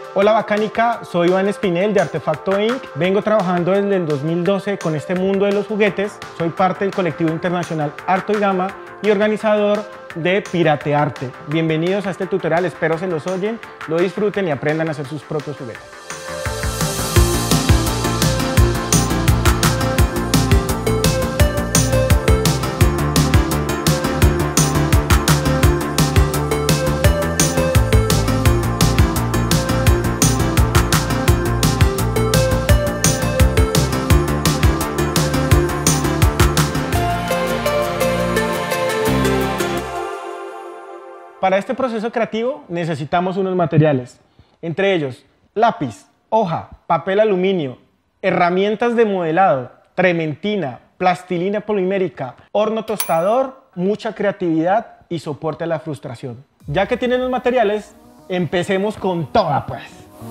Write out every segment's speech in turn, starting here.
Hola Bacánica, soy Iván Espinel de Artefacto Inc. Vengo trabajando desde el 2012 con este mundo de los juguetes. Soy parte del colectivo internacional Arto y Gama y organizador de Piratearte. Bienvenidos a este tutorial, espero se los oyen, lo disfruten y aprendan a hacer sus propios juguetes. Para este proceso creativo necesitamos unos materiales, entre ellos lápiz, hoja, papel aluminio, herramientas de modelado, trementina, plastilina polimérica, horno tostador, mucha creatividad y soporte a la frustración. Ya que tienen los materiales, empecemos con toda pues.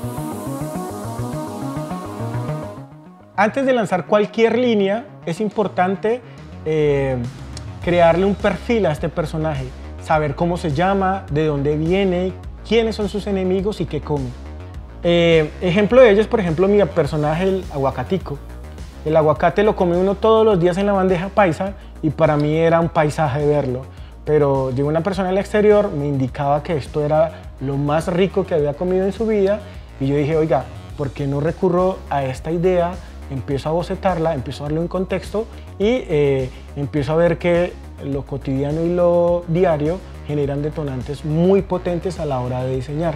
Antes de lanzar cualquier línea, es importante crearle un perfil a este personaje. Saber cómo se llama, de dónde viene, quiénes son sus enemigos y qué come. Ejemplo de ello es, por ejemplo, mi personaje, el aguacatico. El aguacate lo come uno todos los días en la bandeja paisa y para mí era un paisaje verlo. Pero llegó una persona del exterior, me indicaba que esto era lo más rico que había comido en su vida y yo dije, oiga, ¿por qué no recurro a esta idea? Empiezo a bocetarla, empiezo a darle un contexto y empiezo a ver que lo cotidiano y lo diario generan detonantes muy potentes a la hora de diseñar.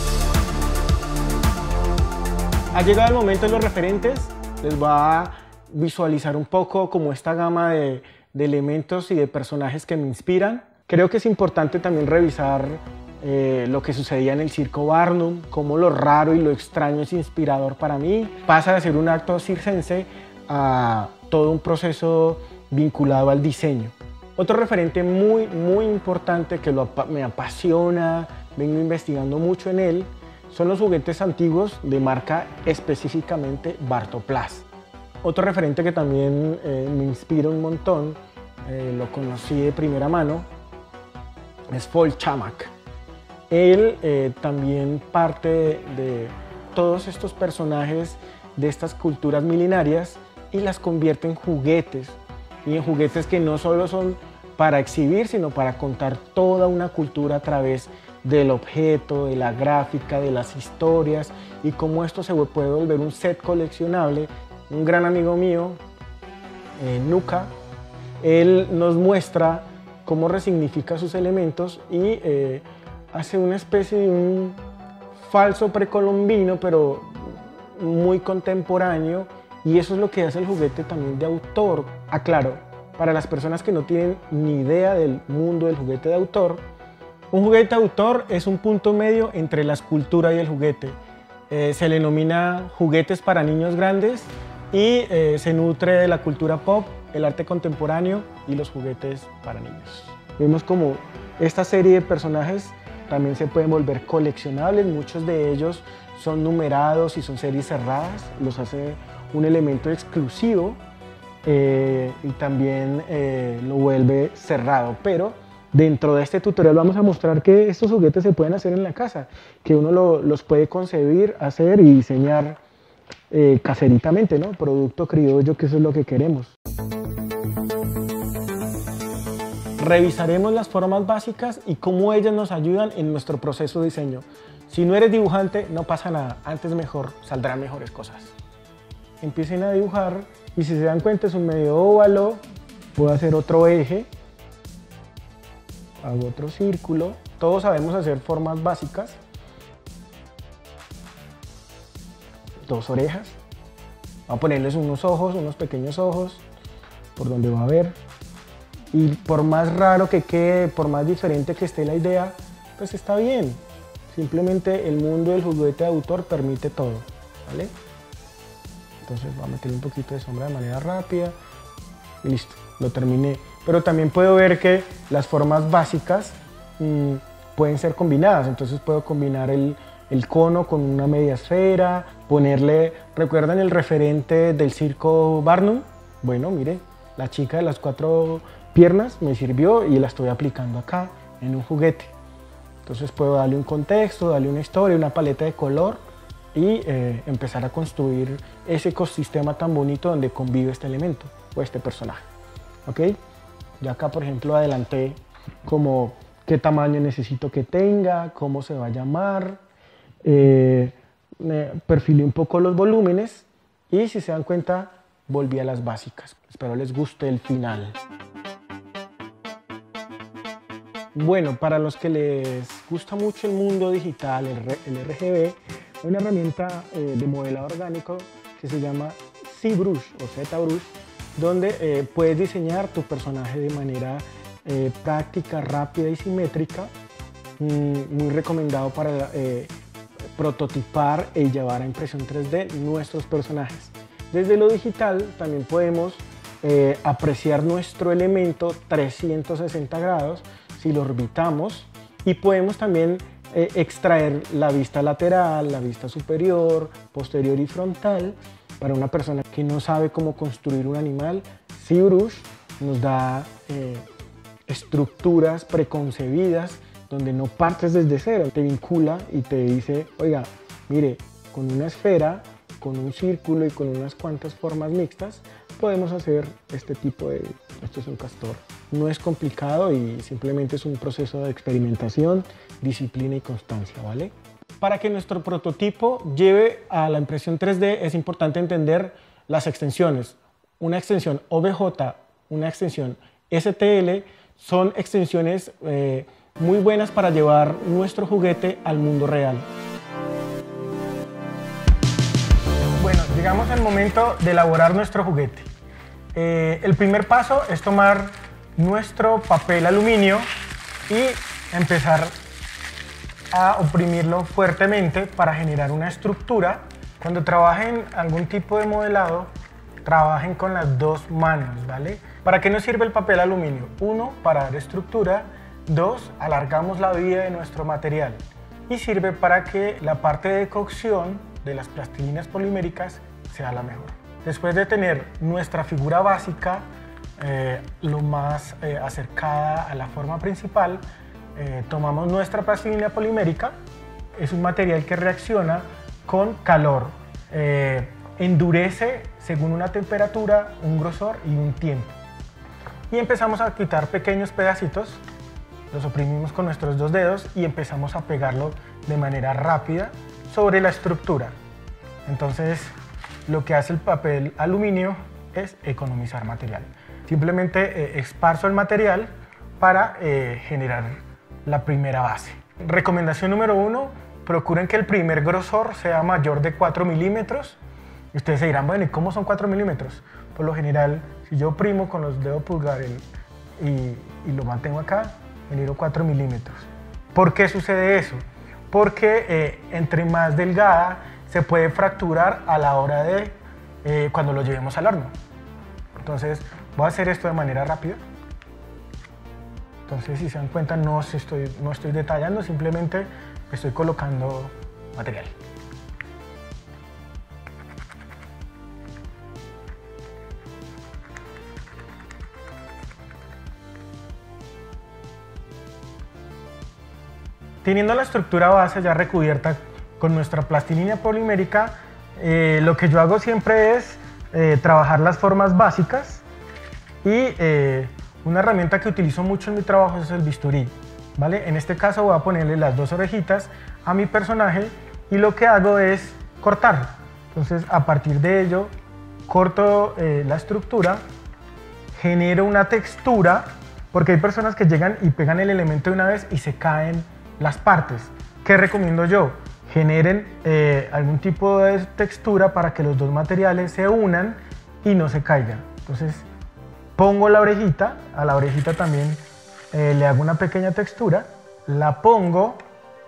Ha llegado el momento de los referentes, les va a visualizar un poco como esta gama de elementos y de personajes que me inspiran. Creo que es importante también revisar lo que sucedía en el circo Barnum, cómo lo raro y lo extraño es inspirador para mí. Pasa de ser un acto circense a todo un proceso vinculado al diseño. Otro referente muy importante que me apasiona, vengo investigando mucho en él, son los juguetes antiguos de marca específicamente Bartoplas. Otro referente que también me inspira un montón, lo conocí de primera mano, es Paul Chamak. Él también parte de todos estos personajes de estas culturas milenarias y las convierte en juguetes. Y en juguetes que no solo son para exhibir, sino para contar toda una cultura a través del objeto, de la gráfica, de las historias y cómo esto se puede volver un set coleccionable. Un gran amigo mío, Nuka, él nos muestra cómo resignifica sus elementos y hace una especie de un falso precolombino, pero muy contemporáneo, y eso es lo que hace el juguete también de autor. Aclaro, para las personas que no tienen ni idea del mundo del juguete de autor, un juguete de autor es un punto medio entre la escultura y el juguete. Se le denomina juguetes para niños grandes y se nutre de la cultura pop, el arte contemporáneo y los juguetes para niños. Vemos como esta serie de personajes también se pueden volver coleccionables, muchos de ellos son numerados y son series cerradas, los hace un elemento exclusivo y también lo vuelve cerrado, pero dentro de este tutorial vamos a mostrar que estos juguetes se pueden hacer en la casa, que uno los puede concebir, hacer y diseñar caseritamente, ¿no? Producto criollo, que eso es lo que queremos. Revisaremos las formas básicas y cómo ellas nos ayudan en nuestro proceso de diseño. Si no eres dibujante, no pasa nada, antes mejor, saldrán mejores cosas. Empiecen a dibujar y si se dan cuenta es un medio óvalo, puedo hacer otro eje, hago otro círculo. Todos sabemos hacer formas básicas. Dos orejas, voy a ponerles unos ojos, unos pequeños ojos, por donde va a ver. Y por más raro que quede, por más diferente que esté la idea, pues está bien. Simplemente el mundo del juguete de autor permite todo, ¿vale? Entonces voy a meter un poquito de sombra de manera rápida y listo, lo terminé. Pero también puedo ver que las formas básicas pueden ser combinadas, entonces puedo combinar el cono con una media esfera, ponerle, ¿recuerdan el referente del circo Barnum? Bueno, mire, la chica de las 4 piernas me sirvió y la estoy aplicando acá en un juguete. Entonces puedo darle un contexto, darle una historia, una paleta de color y empezar a construir ese ecosistema tan bonito donde convive este elemento o este personaje. ¿Ok? Yo acá, por ejemplo, adelanté como qué tamaño necesito que tenga, cómo se va a llamar, perfilé un poco los volúmenes y, si se dan cuenta, volví a las básicas. Espero les guste el final. Bueno, para los que les gusta mucho el mundo digital, el RGB, hay una herramienta de modelado orgánico que se llama ZBrush o ZBrush, donde puedes diseñar tu personaje de manera práctica, rápida y simétrica. Muy recomendado para prototipar y llevar a impresión 3D nuestros personajes. Desde lo digital también podemos apreciar nuestro elemento 360 grados si lo orbitamos, y podemos también extraer la vista lateral, la vista superior, posterior y frontal. Para una persona que no sabe cómo construir un animal, ZBrush nos da estructuras preconcebidas donde no partes desde cero, te vincula y te dice, oiga, mire, con una esfera, con un círculo y con unas cuantas formas mixtas podemos hacer este tipo de... Esto es un castor. No es complicado y simplemente es un proceso de experimentación, disciplina y constancia, ¿vale? Para que nuestro prototipo lleve a la impresión 3D es importante entender las extensiones. Una extensión OBJ, una extensión STL son extensiones muy buenas para llevar nuestro juguete al mundo real. Bueno, llegamos al momento de elaborar nuestro juguete. El primer paso es tomar nuestro papel aluminio y empezar a oprimirlo fuertemente para generar una estructura. Cuando trabajen algún tipo de modelado, trabajen con las dos manos, ¿vale? ¿Para qué nos sirve el papel aluminio? 1, para dar estructura. 2, alargamos la vida de nuestro material. Y sirve para que la parte de cocción de las plastilinas poliméricas sea la mejor. Después de tener nuestra figura básica, lo más acercada a la forma principal, tomamos nuestra plastilina polimérica. Es un material que reacciona con calor, endurece según una temperatura, un grosor y un tiempo. Y empezamos a quitar pequeños pedacitos, los oprimimos con nuestros dos dedos y empezamos a pegarlo de manera rápida sobre la estructura. Entonces, lo que hace el papel aluminio es economizar material. Simplemente esparzo el material para generar la primera base. Recomendación número 1, procuren que el primer grosor sea mayor de 4 milímetros. Y ustedes se dirán, bueno, ¿y cómo son 4 milímetros? Por lo general, si yo oprimo con los dedos pulgar y lo mantengo acá, genero 4 milímetros. ¿Por qué sucede eso? Porque entre más delgada se puede fracturar a la hora de cuando lo llevemos al horno. Entonces, voy a hacer esto de manera rápida. Entonces, si se dan cuenta, no estoy detallando, simplemente estoy colocando material. Teniendo la estructura base ya recubierta con nuestra plastilina polimérica, lo que yo hago siempre es trabajar las formas básicas y una herramienta que utilizo mucho en mi trabajo es el bisturí, ¿vale? En este caso voy a ponerle las dos orejitas a mi personaje y lo que hago es cortar. Entonces, a partir de ello, corto la estructura, genero una textura, porque hay personas que llegan y pegan el elemento de una vez y se caen las partes. ¿Qué recomiendo yo? Generen algún tipo de textura para que los dos materiales se unan y no se caigan. Entonces pongo la orejita, a la orejita también le hago una pequeña textura, la pongo,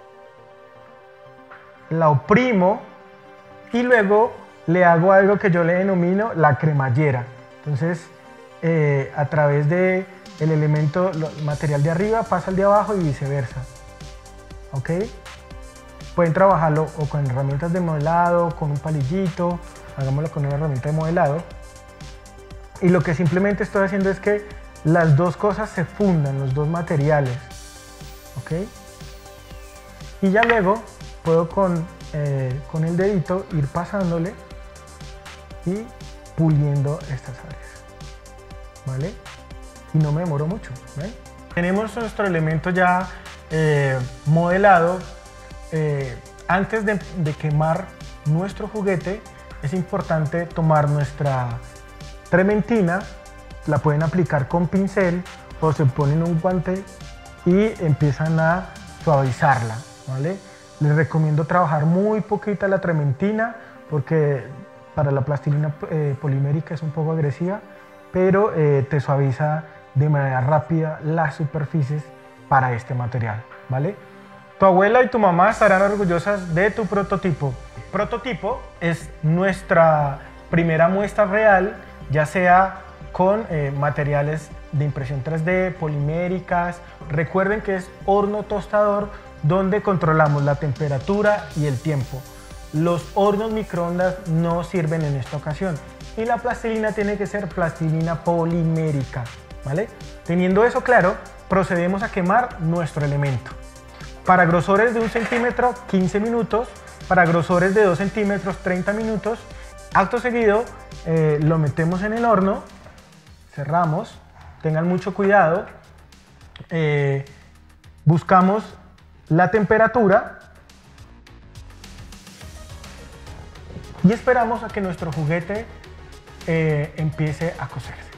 la oprimo y luego le hago algo que yo le denomino la cremallera. Entonces a través del elemento, el material de arriba pasa al de abajo y viceversa. ¿Ok? Pueden trabajarlo o con herramientas de modelado, con un palillito, hagámoslo con una herramienta de modelado. Y lo que simplemente estoy haciendo es que las dos cosas se fundan, los dos materiales. ¿Ok? Y ya luego puedo con con el dedito ir pasándole y puliendo estas áreas, ¿vale? Y no me demoro mucho, ¿ven? Tenemos nuestro elemento ya modelado. Antes de quemar nuestro juguete es importante tomar nuestra trementina, la pueden aplicar con pincel o se ponen un guante y empiezan a suavizarla, ¿vale? Les recomiendo trabajar muy poquita la trementina porque para la plastilina polimérica es un poco agresiva, pero te suaviza de manera rápida las superficies para este material, ¿vale? Tu abuela y tu mamá estarán orgullosas de tu prototipo. Prototipo es nuestra primera muestra real, ya sea con materiales de impresión 3D, poliméricas. Recuerden que es horno tostador donde controlamos la temperatura y el tiempo. Los hornos microondas no sirven en esta ocasión y la plastilina tiene que ser plastilina polimérica, ¿vale? Teniendo eso claro, procedemos a quemar nuestro elemento. Para grosores de 1 centímetro, 15 minutos. Para grosores de 2 centímetros, 30 minutos. Acto seguido, lo metemos en el horno, cerramos, tengan mucho cuidado, buscamos la temperatura y esperamos a que nuestro juguete empiece a cocerse.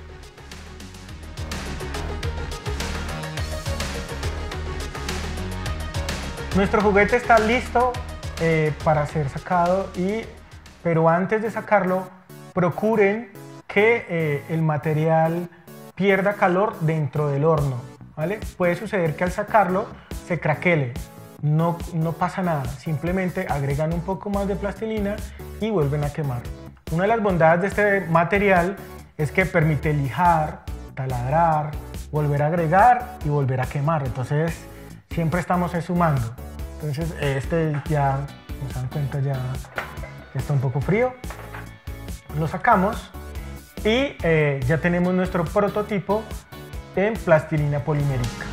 Nuestro juguete está listo para ser sacado, pero antes de sacarlo, procuren que el material pierda calor dentro del horno, ¿vale? Puede suceder que al sacarlo se craquele, no pasa nada, simplemente agregan un poco más de plastilina y vuelven a quemar. Una de las bondades de este material es que permite lijar, taladrar, volver a agregar y volver a quemar, entonces siempre estamos sumando. Entonces este ya, como se dan cuenta, ya está un poco frío. Lo sacamos y ya tenemos nuestro prototipo en plastilina polimérica.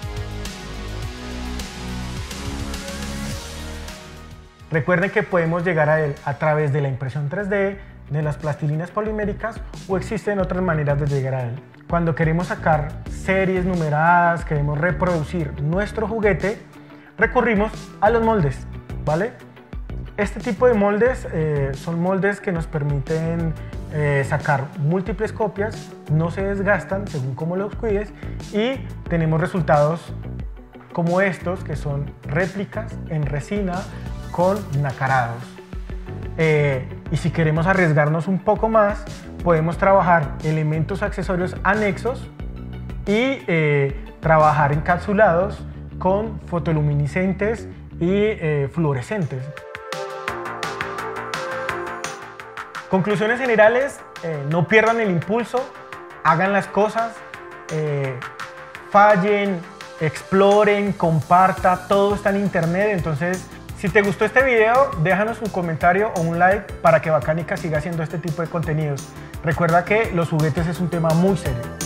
Recuerden que podemos llegar a él a través de la impresión 3D, de las plastilinas poliméricas, o existen otras maneras de llegar a él. Cuando queremos sacar series numeradas, queremos reproducir nuestro juguete, recurrimos a los moldes, ¿vale? Este tipo de moldes son moldes que nos permiten sacar múltiples copias, no se desgastan según cómo los cuides y tenemos resultados como estos, que son réplicas en resina con nacarados. Y si queremos arriesgarnos un poco más, podemos trabajar elementos accesorios anexos y trabajar encapsulados con fotoluminiscentes y fluorescentes. Conclusiones generales, no pierdan el impulso, hagan las cosas, fallen, exploren, compartan, todo está en internet. Entonces, si te gustó este video, déjanos un comentario o un like para que Bacánica siga haciendo este tipo de contenidos. Recuerda que los juguetes es un tema muy serio.